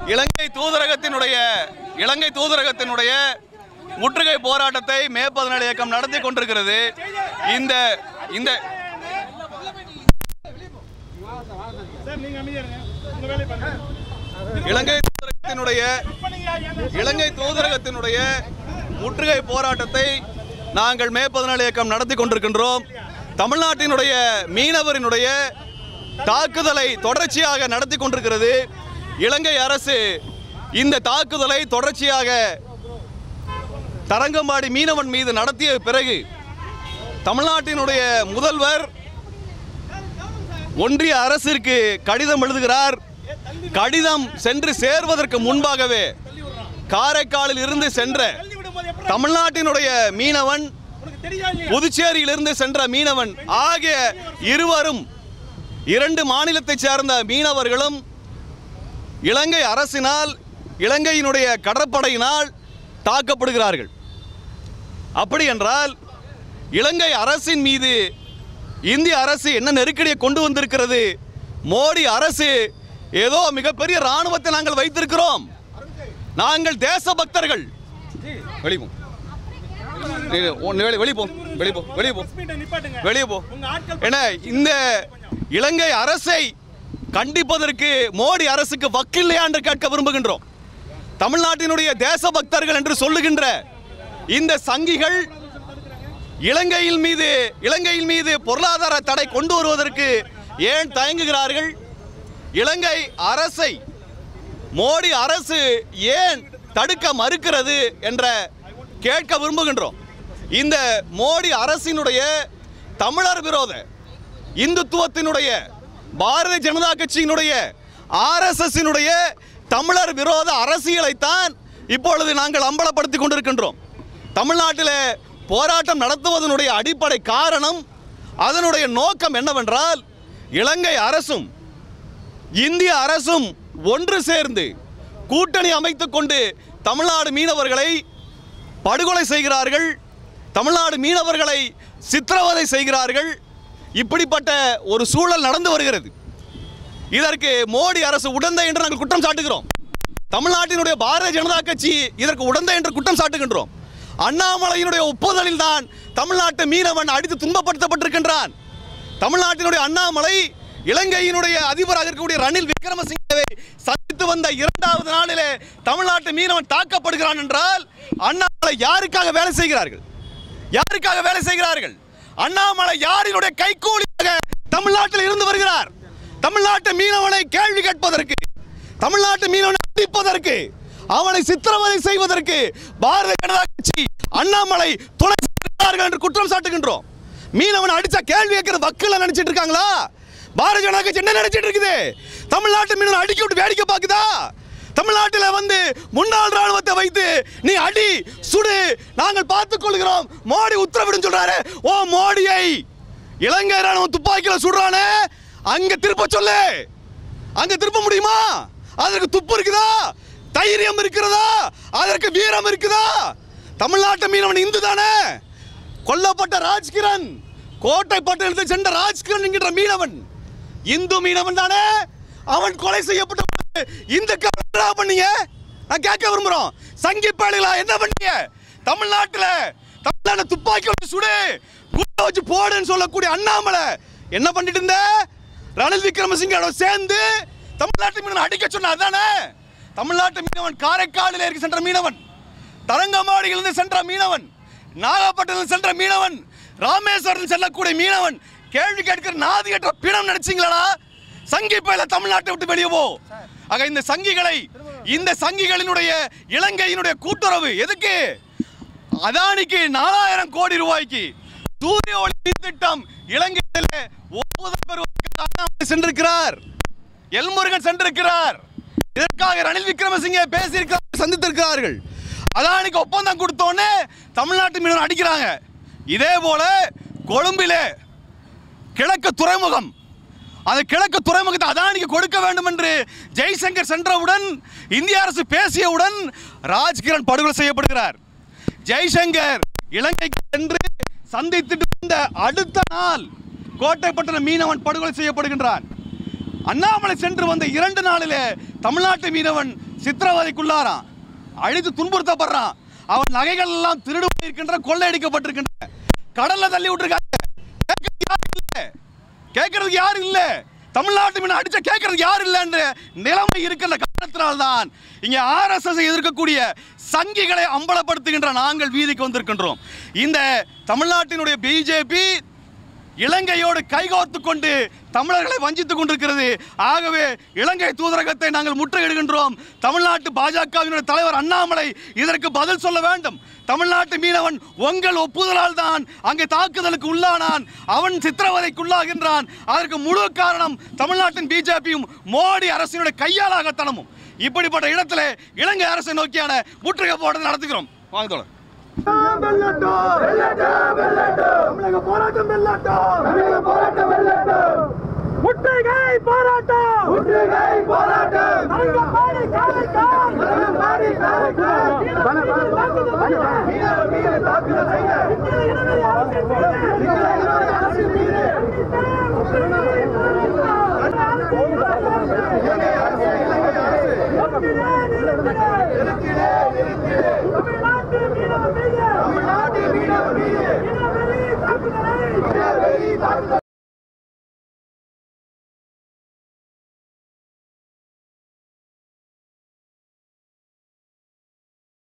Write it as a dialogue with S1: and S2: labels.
S1: இலங்கை தூதரகத்தினுடைய முற்றுகை போராட்டத்தை மே 17 இயக்கம் நடத்தி கொண்டிருக்கிறது. இந்த இந்த இலங்கை தூதரகத்தினுடைய முற்றுகை போராட்டத்தை நாங்கள் மே 17 இயக்கம் நடத்தி கொண்டிருக்கின்றோம். தமிழ்நாட்டினுடைய மீனவரினுடைய தாக்குதலை தொடர்ச்சியாக நடத்தி கொண்டிருக்கிறது. இலங்கை அரசு இந்த தாக்குதலை தொடர்ச்சியாக தரங்கம்பாடி மீனவன் மீது நடத்திய பிறகு தமிழ்நாட்டினுடைய முதல்வர் ஒன்றிய அரசிற்கு கடிதம் எழுதுகிறார். கடிதம் சென்று சேர்வதற்கு முன்பாகவே காரைக்காலில் இருந்து சென்ற தமிழ்நாட்டினுடைய மீனவன், புதுச்சேரியிலிருந்து சென்ற மீனவன் ஆகிய இருவரும், 2 மாநிலத்தைச் சேர்ந்த மீனவர்களும் இலங்கை அரசினால், இலங்கையினுடைய கடற்படையினால் தாக்கப்படுகிறார்கள். அப்படி என்றால் இலங்கை அரசின் மீது இந்திய அரசு என்ன நெருக்கடியை கொண்டு வந்திருக்கிறது? மோடி அரசு ஏதோ மிகப்பெரிய ராணுவத்தை நாங்கள் வைத்திருக்கிறோம், நாங்கள் தேசபக்தர்கள். இந்த இலங்கை அரசை கண்டிப்பதற்கு மோடி அரசுக்கு வக்கில்லையா என்று கேட்க விரும்புகின்றோம். தமிழ்நாட்டினுடைய தேசபக்தர்கள் என்று சொல்லுகின்ற இந்த சங்கிகள் இலங்கையின் மீது பொருளாதார தடை கொண்டு வருவதற்கு ஏன் தயங்குகிறார்கள்? இலங்கை அரசை மோடி அரசு ஏன் தடுக்க மறுக்கிறது என்ற கேட்க விரும்புகின்றோம். இந்த மோடி அரசினுடைய தமிழர் விரோத, இந்துத்துவத்தினுடைய, பாரதிய ஜனதா கட்சியினுடைய, RSSனுடைய தமிழர் விரோத அரசியலைத்தான் இப்பொழுது நாங்கள் அம்பலப்படுத்திக் கொண்டிருக்கின்றோம். தமிழ்நாட்டில் போராட்டம் நடத்துவதனுடைய அடிப்படை காரணம், அதனுடைய நோக்கம் என்னவென்றால், இலங்கை அரசும் இந்திய அரசும் ஒன்று சேர்ந்து கூட்டணி அமைத்துக் கொண்டு தமிழ்நாடு மீனவர்களை படுகொலை செய்கிறார்கள், தமிழ்நாடு மீனவர்களை சித்திரவதை செய்கிறார்கள். இப்படிப்பட்ட ஒரு சூழல் நடந்து வருகிறது. இதற்கு மோடி அரசு உடந்தை என்று நாங்கள் குற்றம் சாட்டுகிறோம். தமிழ்நாட்டினுடைய பாரதிய ஜனதா கட்சி இதற்கு உடந்தை என்று குற்றம் சாட்டுகின்றோம். அண்ணாமலையினுடைய ஒப்புதலில் தான் தமிழ்நாட்டு மீனவன் அடித்து துன்பப்படுத்தப்பட்டிருக்கின்றான். தமிழ்நாட்டினுடைய அண்ணாமலை இலங்கையினுடைய அதிபராக இருக்கக்கூடிய ரணில் விக்ரமசிங்கவை சந்தித்து வந்த 2வது நாளிலே தமிழ்நாட்டு மீனவன் தாக்கப்படுகிறான் என்றால் அண்ணாமலை யாருக்காக வேலை செய்கிறார்கள்? யாருக்காக வேலை செய்கிறார்கள்? அண்ணாமலை யாரினுடைய கைக்கூலியாக தமிழ்நாட்டில் இருந்து வருகிறார்? தமிழ்நாட்டு மீனவனை கேள்வி கேட்பதற்கு, தமிழ்நாட்டு மீனவனை அடிப்பதற்கு, அவனை சித்திரவதை செய்வதற்கு பாரதிய ஜனதா கட்சி, அண்ணாமலை துணை செய்கிறார்கள் என்று குற்றம் சாட்டுகின்றோம். மீனவனை அடிச்சா கேள்வி கேட்கிற வக்கீல நினைச்சிட்டு இருக்காங்களா? பாரதிய ஜனதா கட்சி என்ன நினைச்சிட்டு இருக்குது? தமிழ்நாட்டு மீனவனை அடிக்க விட்டு வேடிக்கை பார்க்குதா? தமிழ்நாட்டில் வந்து முன்னாள் ராணுவத்தை வைத்து நீ அடி சுடு, நாங்கள் பார்த்துக் கொள்கிறோம், மோடி உத்தரவிடும் சொல்றாரு. ஓ மோடியை இலங்கை ராணுவம் துப்பாக்கியில சுடுறானே, அங்க திருப்ப சொல்லு. அங்க திருப்ப முடியுமா? அதற்கு துப்பு இருக்குதா? தைரியம் இருக்கிறதா? அதற்கு வீரம் இருக்குதா? தமிழ்நாட்டு மீனவன் இந்து தானே. கொல்லப்பட்ட ராஜ்கிரண், கோட்டை பட்டணத்தில் சென்ற ராஜ்கிரண் என்கிற மீனவன் இந்து மீனவன் தானே. அவன் கொலை செய்யப்பட்ட இந்த பண்ணீங்க, நான் கேட்க விரும்புறோம். சங்கி பாலிகளா என்ன பண்ணீங்க? தமிழ்நாட்டில் துப்பாக்கி சுடு, குண்டை வச்சு போடுன்னு சொல்லக்கூடிய அண்ணாமலை என்ன பண்ணிட்டு இருந்த? ரணில் விக்ரமசிங்கோட சேர்ந்து தமிழ்நாட்டு மீனவன் அடிக்க சொன்ன அதானே. தமிழ்நாட்டு மீனவன் காரைக்காலில் இருக்க சென்ற மீனவன், தரங்கம்பாடியிலிருந்து சென்ற மீனவன், நாகப்பட்டினம் சென்ற மீனவன், ராமேஸ்வரம் செல்லக்கூடிய மீனவன் கேள்வி கேட்கிற நாதியற்ற பிணம் நினைச்சீங்களா? சங்கி பயில தமிழ்நாட்டை விட்டு வெளியே போ. ஆக இந்த சங்கிகளினுடைய இலங்கையினுடைய கூட்டுறவு எதுக்கு? அதானிக்கு 4000 கோடி ரூபாய்க்கு சூரிய ஒளி திட்டம் இலங்கையில் ஒப்புதல் பெறுவதற்கு சென்றிருக்கிறார், எல்முருகன் சென்றிருக்கிறார். இதற்காக ரணில் விக்ரமசிங்கே பேசியிருக்கிறார், சந்தித்திருக்கிறார்கள். அதானிக்கு ஒப்பந்தம் கொடுத்தோன்னே தமிழ்நாட்டு மீனவன் அடிக்கிறாங்க. இதே போல கொழும்பிலே கிழக்கு துறைமுகம், அந்த கிழக்கு துறைமுகத்தை அதானிக்கு கொடுக்க வேண்டும் என்று ஜெய்சங்கர் சென்றவுடன், இந்திய அரசு பேசியவுடன் ராஜ்கிரண் படுகொலை செய்யப்படுகிறார். ஜெய்சங்கர் இலங்கைக்கு சென்று சந்தித்துட்டு வந்த அடுத்த நாள் கோட்டைப்பட்டினம் மீனவன் படுகொலை செய்யப்படுகின்றான். அண்ணாமலை சென்று வந்த 2 நாளிலே தமிழ்நாட்டு மீனவன் சித்திரவதைக்குள்ளாரான், அழித்து துன்புறுத்தப்படுறான். அவன் நகைகள் எல்லாம் திருடு இருக்கின்ற, கொள்ளையடிக்கப்பட்டிருக்கின்ற, கடல்ல தள்ளி விட்டுருக்காங்க. கேட்கறதுக்கு யாரு இல்ல, தமிழ்நாட்டு மீன் அடிச்ச கேட்கறதுக்கு யாரு இல்ல என்ற நிலைமை இருக்கிற காரணத்தினால்தான் இங்கே RSS எதிர்க்கக்கூடிய சங்கிகளை அம்பலப்படுத்துகின்ற நாங்கள் வீதிக்கு வந்திருக்கின்றோம். இந்த தமிழ்நாட்டினுடைய பிஜேபி இலங்கையோடு கைகோர்த்து கொண்டு தமிழர்களை வஞ்சித்துக் கொண்டிருக்கிறது. ஆகவே இலங்கை தூதரகத்தை நாங்கள் முற்றுகையிடுகின்றோம். தமிழ்நாட்டு பாஜகவினுடைய தலைவர் அண்ணாமலை இதற்கு பதில் சொல்ல வேண்டும். தமிழ்நாட்டு மீனவன் உங்கள் ஒப்புதலால் தான் அங்கே தாக்குதலுக்கு உள்ளானான், அவன் சித்திரவதைக்குள்ளாகின்றான். அதற்கு முழு காரணம் தமிழ்நாட்டின் பிஜேபியும் மோடி அரசினுடைய கையாளாகத்தனமும். இப்படிப்பட்ட இடத்துல இலங்கை அரசை நோக்கியான முற்றுகை போராட்டம் நடத்துகிறோம். வாங்க தோழர்.
S2: முற்றுகை போராட்டம், முற்றுகை போராட்டம்,